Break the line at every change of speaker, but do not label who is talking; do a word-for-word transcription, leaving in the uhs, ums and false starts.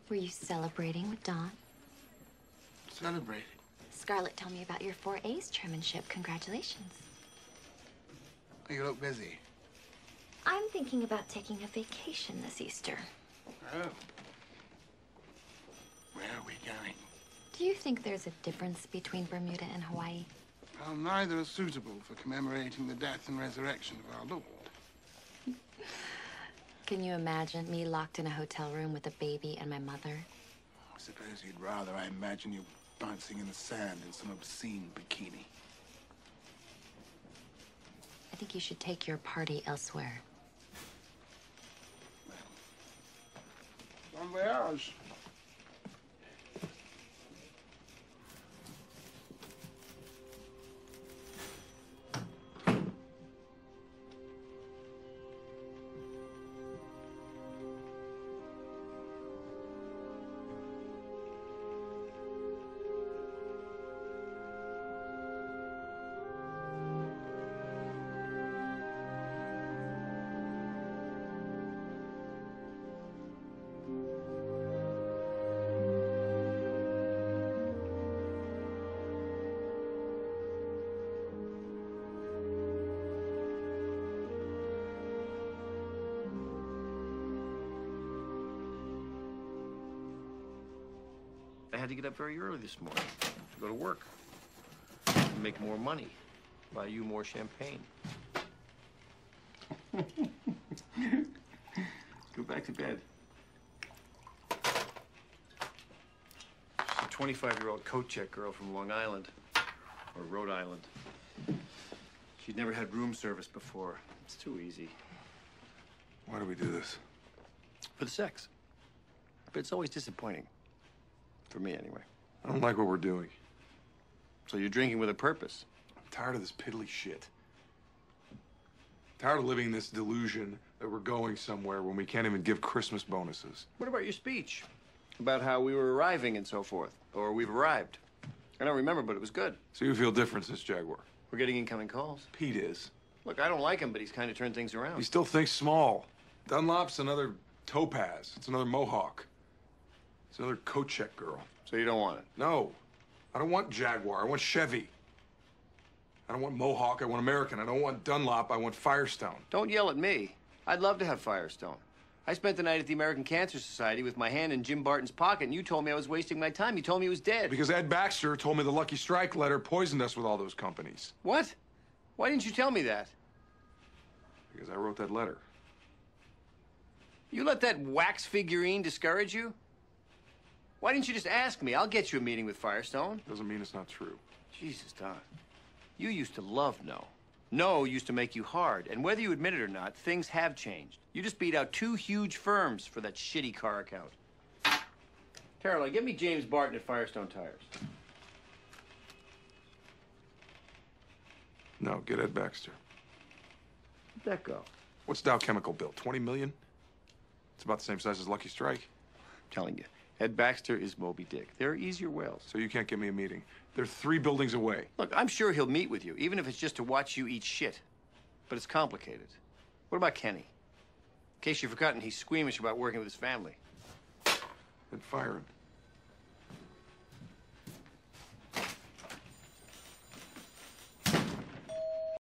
Were you celebrating with Dawn?
Celebrating?
Scarlett told me about your four A's chairmanship. Congratulations.
You look busy.
I'm thinking about taking a vacation this Easter.
Oh. Where are we going?
Do you think there's a difference between Bermuda and Hawaii?
Well, neither are suitable for commemorating the death and resurrection of our Lord.
Can you imagine me locked in a hotel room with a baby and my mother?
I suppose you'd rather I imagine you bouncing in the sand in some obscene bikini.
I think you should take your party elsewhere.
Well, bon voyage.
I had to get up very early this morning to go to work, to make more money, buy you more champagne. Go back to bed. She's a twenty-five-year-old coat check girl from Long Island, or Rhode Island. She'd never had room service before. It's too easy.
Why do we do this?
For the sex. But it's always disappointing. For me, anyway.
I don't like what we're doing.
So you're drinking with a purpose?
I'm tired of this piddly shit. Tired of living in this delusion that we're going somewhere when we can't even give Christmas bonuses.
What about your speech? About how we were arriving and so forth. Or we've arrived. I don't remember, but it was good.
So you feel different since Jaguar?
We're getting incoming calls.
Pete is.
Look, I don't like him, but he's kind of turned things around.
He still thinks small. Dunlop's another Topaz. It's another Mohawk. It's another coat check girl.
So you don't want it?
No. I don't want Jaguar. I want Chevy. I don't want Mohawk. I want American. I don't want Dunlop. I want Firestone.
Don't yell at me. I'd love to have Firestone. I spent the night at the American Cancer Society with my hand in Jim Barton's pocket, and you told me I was wasting my time. You told me he was dead.
Because Ed Baxter told me the Lucky Strike letter poisoned us with all those companies.
What? Why didn't you tell me that?
Because I wrote that letter.
You let that wax figurine discourage you? Why didn't you just ask me? I'll get you a meeting with Firestone.
Doesn't mean it's not true.
Jesus, Don. You used to love No. No used to make you hard. And whether you admit it or not, things have changed. You just beat out two huge firms for that shitty car account. Caroline, get me James Barton at Firestone Tires.
No, get Ed Baxter.
Where'd that go?
What's Dow Chemical built? twenty million? It's about the same size as Lucky Strike.
I'm telling you, Ed Baxter is Moby Dick. There are easier whales.
So you can't get me a meeting. They're three buildings away.
Look, I'm sure he'll meet with you, even if it's just to watch you eat shit. But it's complicated. What about Kenny? In case you've forgotten, he's squeamish about working with his family.
Then fire him.